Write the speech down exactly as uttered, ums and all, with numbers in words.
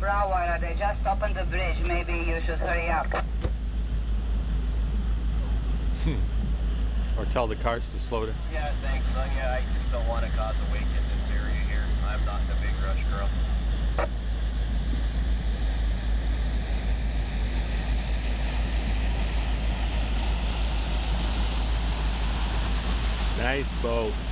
Freshwater. They just opened the bridge. Maybe you should hurry up. Or tell the cars to slow down. Yeah, thanks, son. Yeah, I just don't want to cause a wake in this area here. I'm not in a big rush, girl. Nice boat.